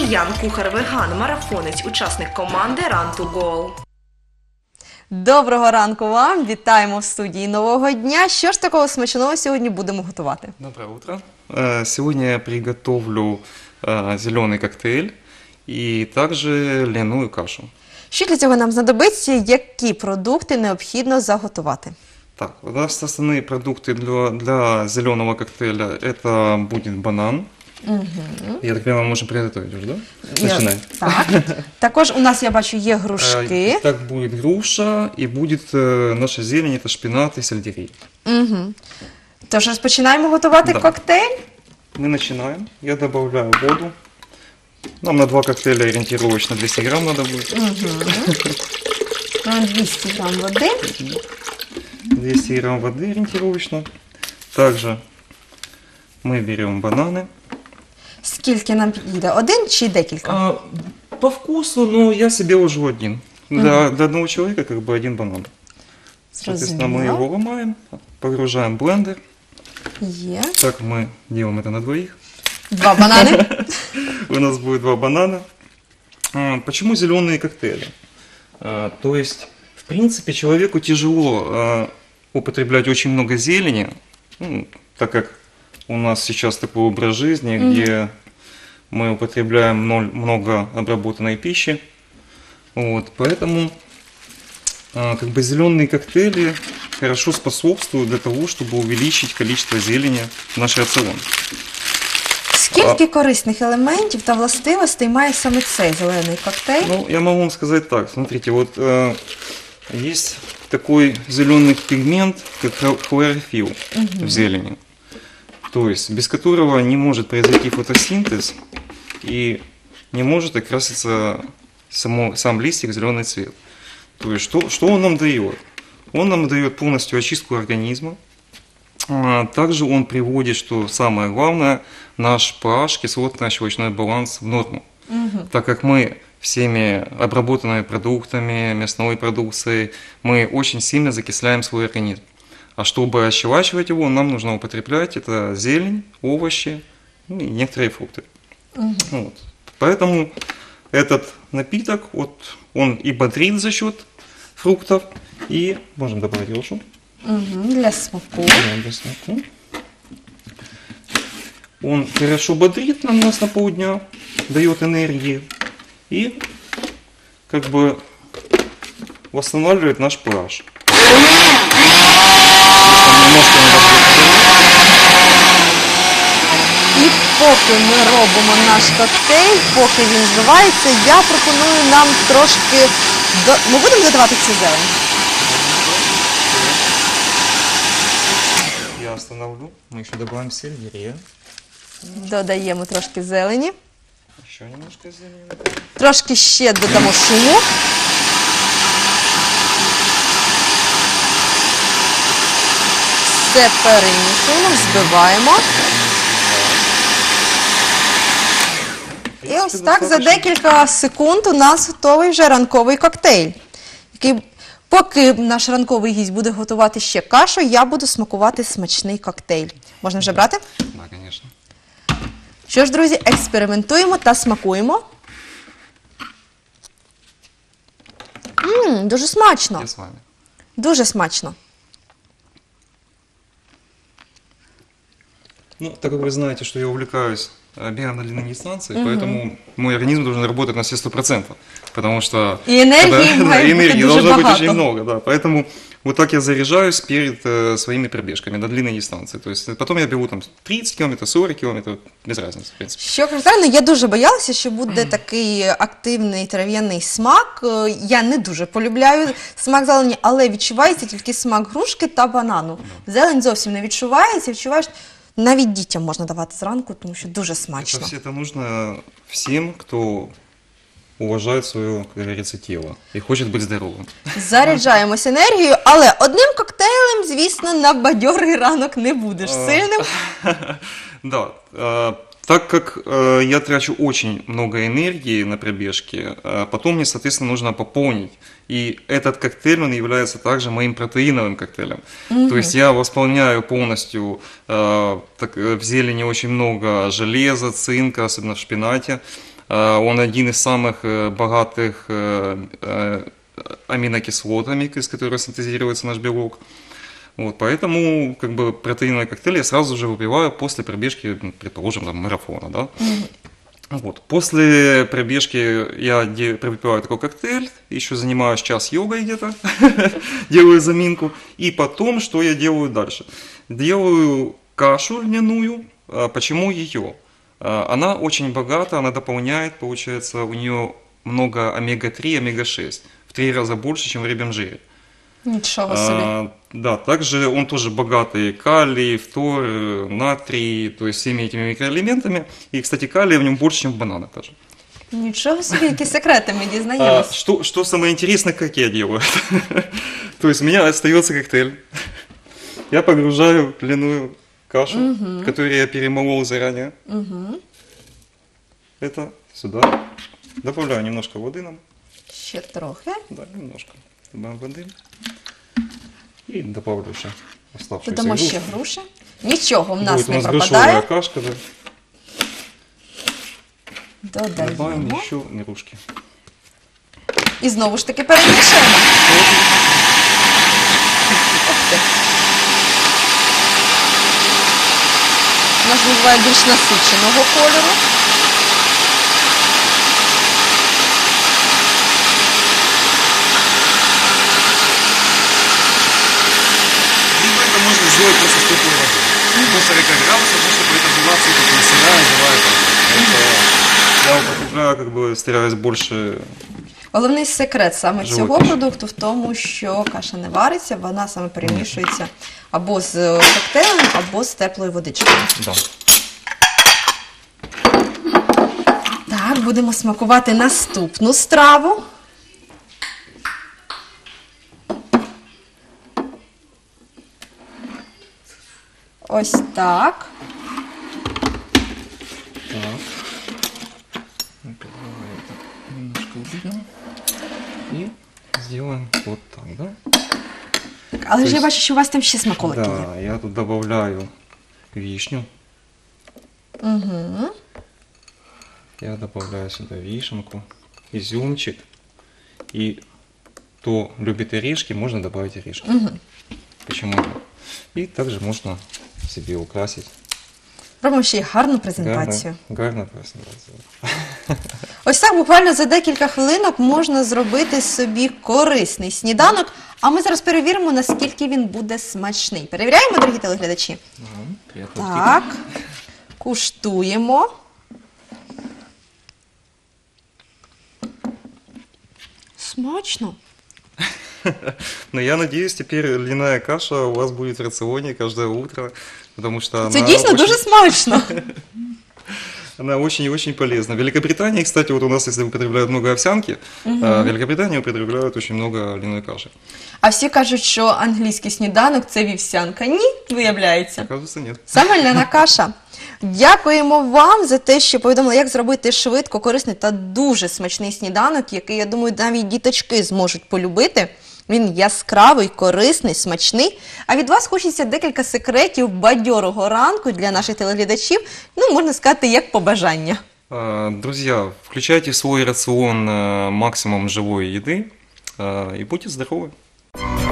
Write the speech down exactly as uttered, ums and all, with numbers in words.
Ян – кухар-веган, марафонець, учасник команди Run to Goal. Доброго ранку вам! Вітаємо в студії нового дня. Що ж такого смачного сьогодні будемо готувати? Доброе утро. Сегодня я приготовлю зеленый коктейль и также льняную кашу. Що для цього нам знадобиться, які продукти необхідно заготувати? Так, у нас основные продукты для, для зеленого коктейля это будет банан. Угу. Я так понимаю, мы можем приготовить уже, да? Начинаем. Так. Також у нас, я бачу, є грушки. Так, будет груша и будет наша зелень, это шпинат и сельдерей. Угу. Тож розпочинаємо готувати Да. коктейль. Мы начинаем. Я добавляю воду. Нам на два коктейля ориентировочно двести грамм надо будет. Угу. двісті грам води. двести грамм воды ориентировочно. Также мы берем бананы. Скільки нам підійде? Один чи декілька? А, по вкусу, но я себе ложу один. Для, для одного человека как бы один банан. Соответственно, мы его ломаем, погружаем в блендер. Є. Так мы делаем это на двоих. Два банани. У нас будет два банана. А, почему зеленые коктейли? А, то есть, в принципе, человеку тяжело а, употреблять очень много зелени, ну, так как у нас сейчас такой образ жизни, mm-hmm. где мы употребляем много обработанной пищи. Вот, поэтому а, как бы зеленые коктейли хорошо способствуют для того, чтобы увеличить количество зелени в наш рацион. Скільки корисних елементів та властивостей має саме цей зелений коктейль? Ну, я могу вам сказать так. Смотрите, вот э, есть такой зеленый пигмент, как хлорофилл угу. в зелени. То есть, без которого не может произойти фотосинтез и не может окраситься само, сам листик в зеленый цвет. То есть, что, что он нам дает? Он нам дает полностью очистку организма. Также он приводит, что самое главное, наш pH, кислотно-щелочной баланс в норму. Угу. Так как мы всеми обработанными продуктами, мясной продукцией, мы очень сильно закисляем свой организм. А чтобы ощелачивать его, нам нужно употреблять это зелень, овощи, ну, и некоторые фрукты. Угу. Вот. Поэтому этот напиток, вот, он и бодрит за счет фруктов, и можем добавить грушу. Угу, для смаку. Да, для смаку. Он хорошо бодрит нам нас на полдня, дает энергии и как бы восстанавливает наш pH. І поки ми робимо наш коктейль, поки він збивається, я пропоную нам трошки... До... Ми будемо додавати цю зелень? Я остановлю. Мы еще добавим сельдерей. Додаємо трошки зелені. Еще немножко зелени. Трошки ще додамо шуму. Все перемішуємо, збиваємо. І ось так за декілька секунд у нас готовий вже ранковий коктейль. Який, поки наш ранковий гість буде готувати ще кашу, я буду смакувати смачний коктейль. Можна вже брати? Да, конечно. Що ж, друзі, експериментуємо та смакуємо. Ммм, дуже смачно. Я с вами. Дуже смачно. Ну, так как вы знаете, что я увлекаюсь бегом на длинной дистанции, угу. поэтому мой организм должен работать на все сто процентов, потому что и энергии, когда, да, энергии должно богато. быть очень много, да, поэтому вот так я заряжаюсь перед э, своими пробежками на длинной дистанции, то есть потом я бегу там тридцать километров, сорок километров, без разницы, в принципе. Що характерно, я дуже боялася, що буде такий активний трав'яний смак. Я не дуже полюбляю смак зелені, але відчувається тільки смак грушки та банану. Зелень зовсім не відчувається, відчуваєш. Навіть дітям можна давати зранку, тому що дуже смачно. Это, все это нужно всем, кто уважает свое, как говорится, тело и хочет быть здоровым. Заряджаємось енергією, але одним коктейлем, звісно, на бадьорий ранок не будеш сильним. Да, так как э, я трачу очень много энергии на пробежке, э, потом мне, соответственно, нужно пополнить. И этот коктейль, он является также моим протеиновым коктейлем. Mm-hmm. То есть я восполняю полностью, э, так, в зелени очень много железа, цинка, особенно в шпинате. Э, Он один из самых э, богатых э, э, аминокислотами, из которых синтезируется наш белок. Вот, поэтому как бы протеиновый коктейль я сразу же выпиваю после пробежки, ну, предположим, там, марафона. Да? Вот. После пробежки я де- выпиваю такой коктейль, еще занимаюсь час йогой где-то, делаю заминку. И потом, что я делаю дальше? Делаю кашу льняную. А почему ее? А, Она очень богата, она дополняет, получается, у нее много омега три, омега шесть. В три раза больше, чем в рыбьем жире. Нічого собі. А, да, также он тоже богатый калий, фтор, натрий, то есть всеми этими микроэлементами. И, кстати, калия в нем больше, чем в бананах даже. Нічого собі, які секрети ми А, дізнаємось. что, что самое интересное, как я делаю? То есть у меня остается коктейль. Я погружаю льняную кашу, которую я перемолол заранее. Это сюда. Добавляю немножко воды нам. Ще трохи. Да, немножко. Добавим воды. И добавлю еще оставшуюся Додамо ще игрушку. груші. Нічого в нас Будет у не нас пропадає. дешевая кашка, да. Добавим Додаємо. еще игрушки. І знову ж таки перемішуємо. Ух ти. У нас буває більш насиченого кольору. Либо это можно сделать просто с теплой водой. До сорока градусов, ну, чтобы это была все такая сырая, живая каша. Я употребляю, как бы стараюсь больше. Головний секрет саме Живої цього каші. продукту в тому, що каша не вариться, вона саме перемішується або з коктейлем, або з теплою водичкою. Да. Так, будемо смакувати наступну страву. Ось так. Так. Ну-ка, давай это немножко уберем. И сделаем вот так, да? Але ж я Тобто- бачу, що у вас там ще смаколики є. Да, я тут добавляю вишню. Угу. Я добавляю сюда вишенку, изюмчик. И кто любит орешки, можно добавить орешки. Угу. Почему нет? И также можно себе украсить. Робимо ще й гарну презентацію. Гарно, гарно презентацію. Ось так буквально за декілька хвилинок можна зробити собі корисний сніданок, а ми зараз перевіримо, наскільки він буде смачний. Перевіряємо, дорогі телеглядачі? Ага, приятного Так, куштуємо. Смачно. Но я надеюсь, теперь льняная каша у вас будет в рационе каждое утро, потому что Це она дійсно очень, дуже смачно. она очень и очень полезна. В Великобритании, кстати, вот у нас, если употребляют много овсянки, а в Великобритании употребляют очень много льняной каши. А всі кажуть, що англійський сніданок – це вівсянка. Ні, виявляється. Оказывается, нет. Саме ляна каша. Дякуємо вам за те, що повідомили, як зробити швидко, корисний та дуже смачний сніданок, який, я думаю, навіть діточки зможуть полюбити. Він яскравий, корисний, смачний. А від вас хочеться декілька секретів бадьорого ранку для наших телеглядачів. Ну, можна сказати, як побажання. А, Друзья, включайте в свой рацион а, максимум живой еды а, и будьте здоровы.